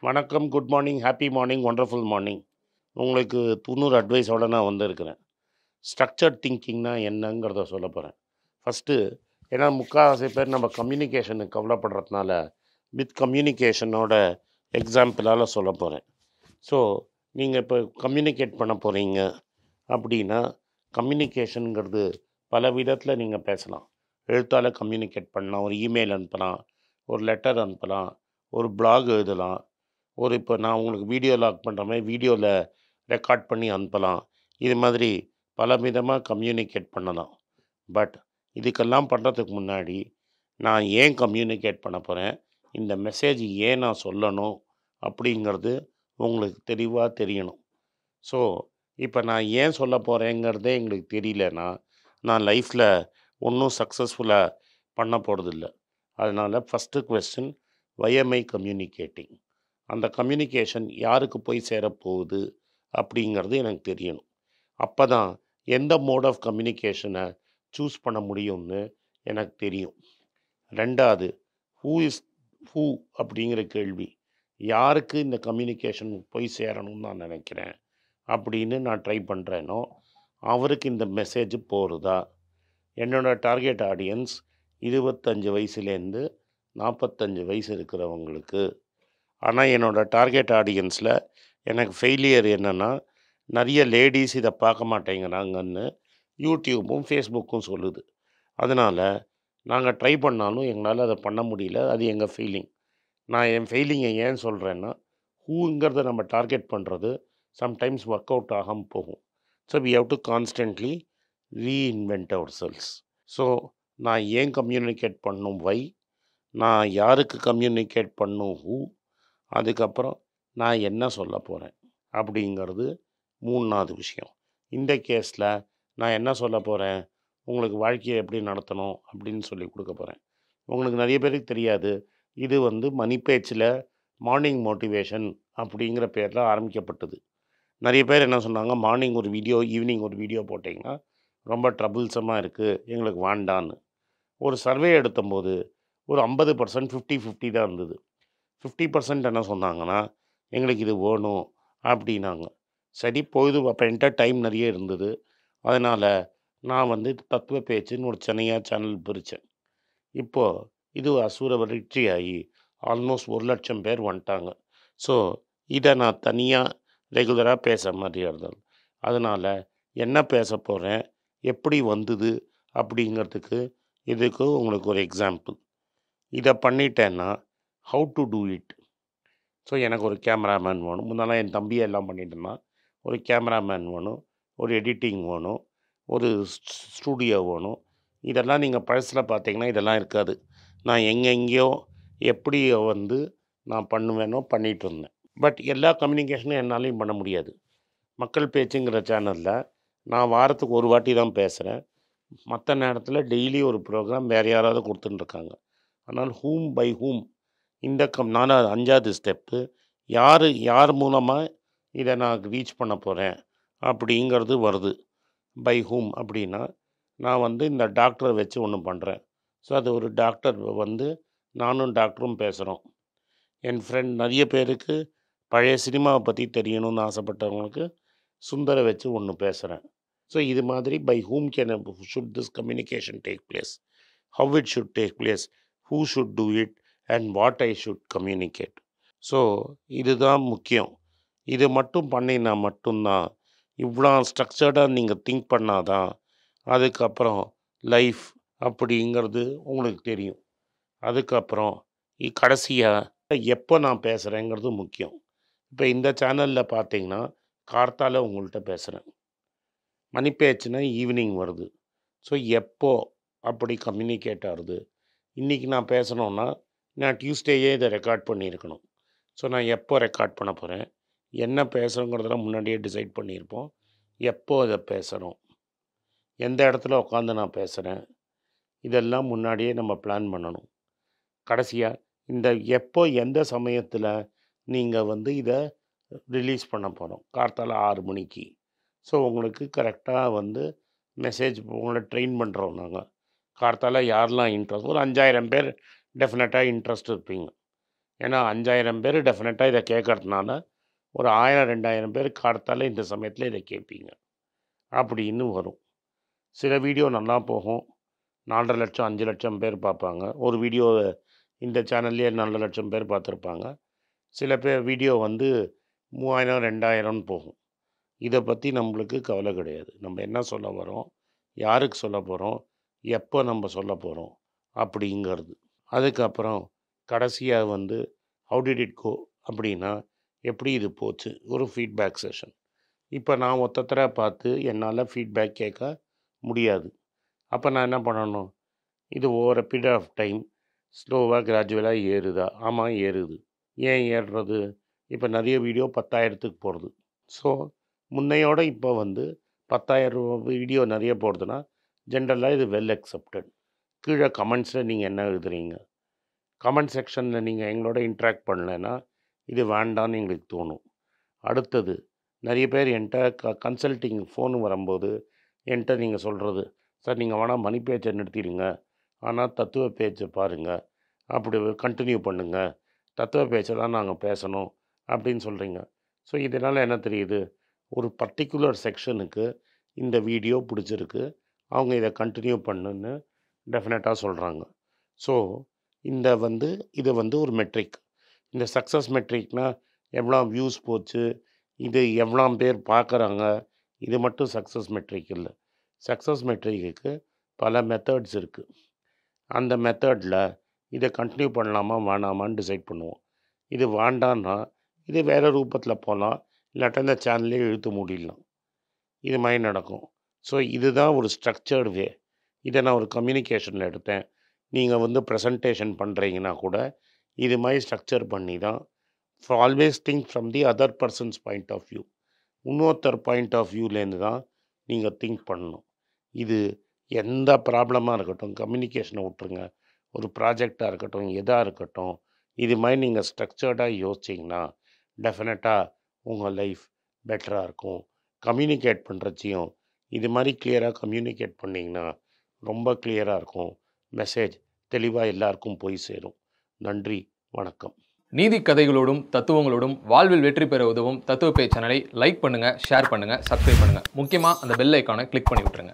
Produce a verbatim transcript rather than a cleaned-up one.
வணக்கம், good morning, happy morning, wonderful morning. உங்களுக்கு தொண்ணூறு அட்வைஸோட நான் வந்திருக்கிறேன். ஸ்ட்ரக்சர்ட் திங்கிங்னா என்னங்கிறத சொல்ல போகிறேன். ஃபஸ்ட்டு ஏன்னா முக்கால்வாசி பேர் நம்ம கம்யூனிகேஷனுக்கு கவலைப்படுறதுனால வித் கம்யூனிகேஷனோட எக்ஸாம்பிளால் சொல்ல போகிறேன். ஸோ நீங்கள் இப்போ கம்யூனிகேட் பண்ண போகிறீங்க அப்படின்னா, கம்யூனிகேஷனுங்கிறது பல விதத்தில் நீங்கள் பேசலாம். எழுத்தால் கம்யூனிகேட் பண்ணலாம், ஒரு இமெயில் அனுப்பலாம், ஒரு லெட்டர் அனுப்பலாம், ஒரு பிளாக் எழுதலாம், ஒரு இப்போ நான் உங்களுக்கு வீடியோ லாக் பண்ணுற மாதிரி வீடியோவில் ரெக்கார்ட் பண்ணி அனுப்பலாம். இது மாதிரி பல விதமாக கம்யூனிகேட் பண்ணலாம். பட் இதுக்கெல்லாம் பண்ணுறதுக்கு முன்னாடி நான் ஏன் கம்யூனிகேட் பண்ண போகிறேன், இந்த மெசேஜ் ஏன் நான் சொல்லணும் அப்படிங்கிறது உங்களுக்கு தெளிவாக தெரியணும். ஸோ இப்போ நான் ஏன் சொல்ல போகிறேங்கிறதே எங்களுக்கு தெரியலனா நான் லைஃப்பில் ஒன்றும் சக்ஸஸ்ஃபுல்லாக பண்ண போகிறதில்ல. அதனால் first question, why am I communicating? அந்த கம்யூனிகேஷன் யாருக்கு போய் சேரப்போகுது அப்படிங்கிறது எனக்கு தெரியணும். அப்போ தான் எந்த மோட் ஆஃப் கம்யூனிகேஷனை சூஸ் பண்ண முடியும்னு எனக்கு தெரியும். ரெண்டாவது, ஹூ இஸ் ஹூ அப்படிங்கிற கேள்வி, யாருக்கு இந்த கம்யூனிகேஷன் போய் சேரணும்னு நான் நினைக்கிறேன் அப்படின்னு நான் ட்ரை பண்ணுறேனோ அவருக்கு இந்த மெசேஜ் போகிறதா. என்னோடய டார்கெட் ஆடியன்ஸ் இருபத்தஞ்சி வயசுலேருந்து நாற்பத்தஞ்சு வயசு இருக்கிறவங்களுக்கு. ஆனால் என்னோடய டார்கெட் ஆடியன்ஸில் எனக்கு ஃபெயிலியர் என்னென்னா, நிறைய லேடீஸ் இதை பார்க்க மாட்டேங்கிறாங்கன்னு யூடியூப்பும் ஃபேஸ்புக்கும் சொல்லுது. அதனால் நாங்கள் ட்ரை பண்ணாலும் எங்களால் அதை பண்ண முடியல. அது எங்கள் ஃபெயிலிங். நான் என் ஃபெயிலிங்கை ஏன் சொல்கிறேன்னா, ஹூங்கிறத நம்ம டார்கெட் பண்ணுறது சம்டைம்ஸ் ஒர்க் அவுட் ஆகாமல் போகும். So we have to constantly reinvent ourselves. So நான் ஏன் கம்யூனிகேட் பண்ணணும், வை, நான் யாருக்கு கம்யூனிகேட் பண்ணணும், ஹூ, அதுக்கப்புறம் நான் என்ன சொல்ல போகிறேன் அப்படிங்கிறது மூணாவது விஷயம். இந்த கேஸில் நான் என்ன சொல்ல போகிறேன், உங்களுக்கு வாழ்க்கையை எப்படி நடத்தணும் அப்படின்னு சொல்லி கொடுக்க போகிறேன். உங்களுக்கு நிறைய பேருக்கு தெரியாது, இது வந்து மணி பேச்சில் மார்னிங் மோட்டிவேஷன் அப்படிங்கிற பேரில் ஆரம்பிக்கப்பட்டது. நிறைய பேர் என்ன சொன்னாங்க, மார்னிங் ஒரு வீடியோ, ஈவினிங் ஒரு வீடியோ போட்டிங்கன்னா ரொம்ப ட்ரபுள்சமாக இருக்குது, எங்களுக்கு வேண்டான்னு. ஒரு சர்வே எடுத்தம்போது ஒரு ஐம்பது பர்சன்ட் ஃபிஃப்டி ஃபிஃப்டி தான் இருந்தது. ஃபிஃப்டி பர்சன்ட் என்ன சொன்னாங்கன்னா, எங்களுக்கு இது வேணும் அப்படின்னாங்க. சரி பொழுது அப்போ என்கிட்ட டைம் நிறைய இருந்தது. அதனால் நான் வந்து தத்துவ பேச்சுன்னு ஒரு சென்னையாக சேனல் பிரித்தேன். இப்போது இது அசுர வெற்றியாகி ஆல்மோஸ்ட் ஒரு லட்சம் பேர் வந்துட்டாங்க. ஸோ இதை நான் தனியாக ரெகுலராக பேச மாதிரி இருந்தது. அதனால் என்ன பேச போகிறேன், எப்படி வந்தது அப்படிங்கிறதுக்கு இதுக்கு உங்களுக்கு ஒரு எக்ஸாம்பிள். இதை பண்ணிட்டேன்னா how to do it. So எனக்கு ஒரு கேமராமேன் வேணும். முன்னெல்லாம் என் தம்பியை எல்லாம் பண்ணிட்டு இருந்தான். ஒரு கேமராமேன் வேணும், ஒரு எடிட்டிங் வேணும், ஒரு ஸ்டூடியோ வேணும். இதெல்லாம் நீங்கள் பழசில் பார்த்தீங்கன்னா இதெல்லாம் இருக்காது. நான் எங்கெங்கேயோ எப்படி வந்து நான் பண்ணுவேனோ பண்ணிகிட்டு இருந்தேன். பட் எல்லா கம்யூனிகேஷனும் என்னாலையும் பண்ண முடியாது. மக்கள் பேச்சுங்கிற சேனலில் நான் வாரத்துக்கு ஒரு வாட்டி தான் பேசுகிறேன். மற்ற நேரத்தில் டெய்லி ஒரு ப்ரோக்ராம் வேறு யாராவது கொடுத்துட்டுருக்காங்க. ஆனால் ஹூம் பை ஹூம், இந்த கம் நாலாவது அஞ்சாவது ஸ்டெப்பு, யார் யார் மூலமாக இதை நான் ரீச் பண்ண போகிறேன் அப்படிங்கிறது வருது. பை ஹூம் அப்படின்னா, நான் வந்து இந்த டாக்டரை வச்சு ஒன்று பண்ணுறேன். ஸோ அது ஒரு டாக்டர் வந்து நானும் டாக்டரும் பேசுகிறோம். என் ஃப்ரெண்ட் நிறைய பேருக்கு பழைய சினிமாவை பற்றி தெரியணும்னு ஆசைப்பட்டவங்களுக்கு சுந்தரை வச்சு ஒன்று பேசுகிறேன். ஸோ இது மாதிரி by whom can should this communication take place, how it should take place, who should do it and what I should communicate. So இதுதான் முக்கியம். இது மட்டும் பண்ணினா மட்டும்தான், இவ்வளோ ஸ்ட்ரக்சர்டாக நீங்கள் திங்க் பண்ணாதான் அதுக்கப்புறம் லைஃப் அப்படிங்கிறது உங்களுக்கு தெரியும். அதுக்கப்புறம் கடைசியாக எப்போ நான் பேசுகிறேங்கிறது முக்கியம். இப்போ இந்த சேனலில் பார்த்தீங்கன்னா கார்த்தால உங்கள்கிட்ட பேசுகிறேன், மணி பேச்சுன்னா ஈவினிங் வருது. ஸோ எப்போ அப்படி கம்யூனிகேட் ஆகுது. இன்றைக்கி நான் பேசணுன்னா நான் டியூஸ்டேயே இதை ரெக்கார்ட் பண்ணியிருக்கணும். ஸோ நான் எப்போ ரெக்கார்ட் பண்ண போகிறேன், என்ன பேசுகிறோங்கிறதெல்லாம் முன்னாடியே டிசைட் பண்ணியிருப்போம். எப்போ அதை பேசணும், எந்த இடத்துல உட்காந்து நான் பேசுகிறேன், இதெல்லாம் முன்னாடியே நம்ம பிளான் பண்ணணும். கடைசியாக இந்த எப்போ எந்த சமயத்தில் நீங்கள் வந்து இதை ரிலீஸ் பண்ண போகிறோம், கார்த்தால ஆறு மணிக்கு. ஸோ உங்களுக்கு கரெக்டாக வந்து மெசேஜ் உங்களை ட்ரெயின் பண்ணுறோம் நாங்கள். கார்த்தால யாரெல்லாம் இன்ட்ரெஸ்ட், ஒரு அஞ்சாயிரம் பேர் டெஃபினட்டாக இன்ட்ரெஸ்ட் இருப்பீங்க. ஏன்னா அஞ்சாயிரம் பேர் டெஃபினட்டாக இதை கேட்கறதுனால ஒரு ஆயிரம் ரெண்டாயிரம் பேர் கார்த்தால இந்த சமயத்தில் இதை கேட்பீங்க அப்படின்னு வரும். சில வீடியோ நல்லா போகும், நாலரை லட்சம் அஞ்சு லட்சம் பேர் பார்ப்பாங்க. ஒரு வீடியோ இந்த சேனல்லையே நாலு லட்சம் பேர் பார்த்துருப்பாங்க. சில பேர் வீடியோ வந்து மூவாயிரம் ரெண்டாயிரம்னு போகும். இதை பற்றி நம்மளுக்கு கவலை கிடையாது. நம்ம என்ன சொல்ல வரோம், யாருக்கு சொல்ல போகிறோம், எப்போ நம்ம சொல்ல போகிறோம் அப்படிங்கிறது. அதுக்கப்புறம் கடைசியாக வந்து ஹவு டிட் இட் கோ அப்படின்னா எப்படி இது போச்சு, ஒரு ஃபீட்பேக் செஷன். இப்போ நான் ஒருத்தரை பார்த்து என்னால் ஃபீட்பேக் கேட்க முடியாது. அப்போ நான் என்ன பண்ணணும், இது over a period of time ஸ்லோவாக கிராஜுவலாக ஏறுதா? ஆமாம் ஏறுது. ஏன் ஏறுறது? இப்போ நிறைய வீடியோ பத்தாயிரத்துக்கு போகிறது. ஸோ முன்னையோட இப்போ வந்து பத்தாயிரம் வீடியோ நிறைய போடுறதுன்னா ஜென்ரலாக இது வெல் அக்செப்டட். கீழே கமெண்ட்ஸில் நீங்கள் என்ன எழுதுறீங்க, கமெண்ட் செக்ஷனில் நீங்கள் எங்களோட இன்ட்ராக்ட் பண்ணலைன்னா இது வேண்டான்னு எங்களுக்கு தோணும். அடுத்தது நிறைய பேர் என்கிட்ட க கன்சல்ட்டிங் ஃபோன் வரும்போது என்கிட்ட நீங்கள் சொல்கிறது, சார் நீங்கள் வேணால் மணி பேச்சை நிறுத்திடுங்க, ஆனால் தத்துவ பேச்சை பாருங்கள், அப்படி கண்டினியூ பண்ணுங்கள், தத்துவ பேச்சை தான் நாங்கள் பேசணும் அப்படின்னு சொல்கிறீங்க. ஸோ இதனால் என்ன தெரியுது, ஒரு பர்டிகுலர் செக்ஷனுக்கு இந்த வீடியோ பிடிச்சிருக்கு, அவங்க இதை கண்டினியூ பண்ணுன்னு டெஃபினட்டாக சொல்கிறாங்க. ஸோ இந்த வந்து இது வந்து ஒரு மெட்ரிக். இந்த சக்ஸஸ் மெட்ரிக்னால் எவ்வளோ வியூஸ் போச்சு, இது எவ்வளோ பேர் பார்க்குறாங்க, இது மட்டும் சக்ஸஸ் மெட்ரிக் இல்லை. சக்ஸஸ் மெட்ரிக்கு பல மெத்தட்ஸ் இருக்குது. அந்த மெத்தடில் இதை கண்டினியூ பண்ணலாமா வேணாமான்னு டிசைட் பண்ணுவோம். இது வேண்டான்னா இது வேறு ரூபத்தில் போகலாம், இல்லாட்டா இந்த சேனல்லே இழுத்து மூடிடலாம். இது மாதிரி நடக்கும். ஸோ இதுதான் ஒரு ஸ்ட்ரக்சர்டு வே. இதை நான் ஒரு கம்யூனிகேஷனில் எடுத்தேன். நீங்கள் வந்து ப்ரெசன்டேஷன் பண்ணுறீங்கன்னா கூட இது மாதிரி ஸ்ட்ரக்சர் பண்ணி தான் for always think from the other person's point of view. இன்னொருத்தர் பாயிண்ட் ஆஃப் வியூலேருந்து தான் நீங்கள் திங்க் பண்ணணும். இது எந்த ப்ராப்ளமாக இருக்கட்டும், கம்யூனிகேஷனை விட்டுருங்க, ஒரு ப்ராஜெக்டாக இருக்கட்டும், எதாக இருக்கட்டும், இது மாதிரி நீங்கள் ஸ்ட்ரக்சர்டாக யோசிச்சிங்கன்னா டெஃபினட்டாக உங்கள் லைஃப் பெட்டராக இருக்கும். கம்யூனிகேட் பண்ணுறச்சியும் இது மாதிரி கிளியராக கம்யூனிகேட் பண்ணிங்கன்னா ரொம்ப கிளியராக இருக்கும். மெசேஜ் தெளிவாக எல்லாருக்கும் போய் சேரும். நன்றி, வணக்கம். நீதி கதைகளோடும் தத்துவங்களோடும் வாழ்வில் வெற்றி பெற உதவும் தத்துவ பேச்சு சேனலை லைக் பண்ணுங்கள், ஷேர் பண்ணுங்கள், சப்ஸ்கிரைப் பண்ணுங்கள். முக்கியமாக அந்த பெல் ஐக்கானை கிளிக் பண்ணி விட்டுருங்க.